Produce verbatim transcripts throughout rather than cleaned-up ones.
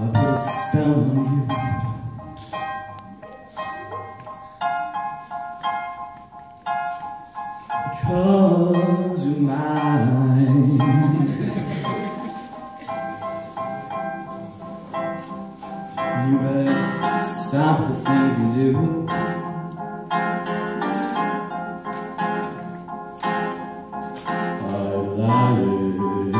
put a spell on you. Because you're mine. You better stop the things you do. I'm lying.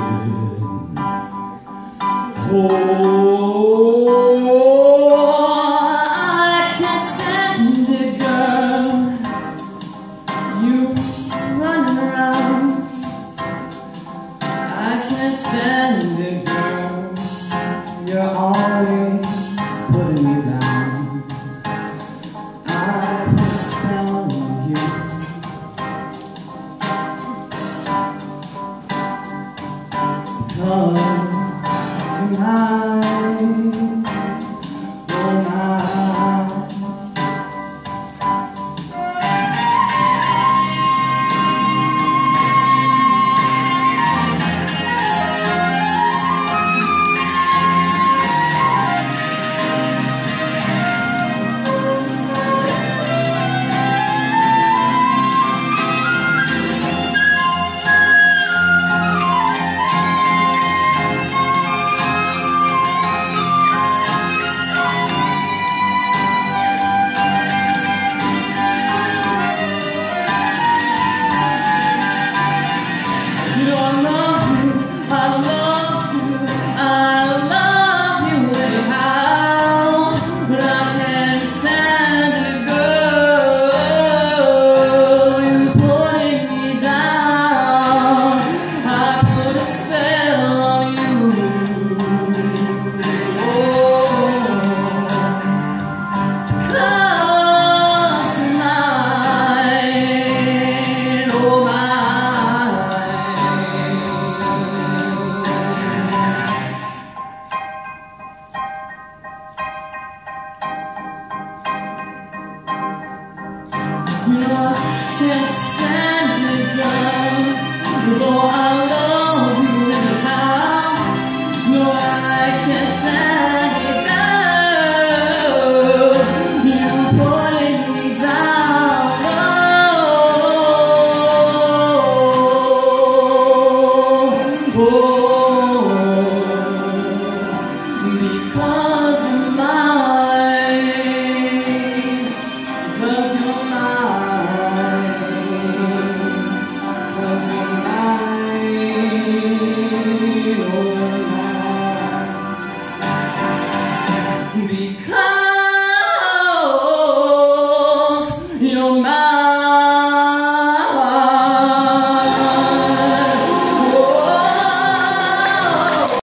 Oh, I can't stand it, girl. You running around. I can't stand it, girl. You're always putting me down. I put a spell on you. Because you're mine.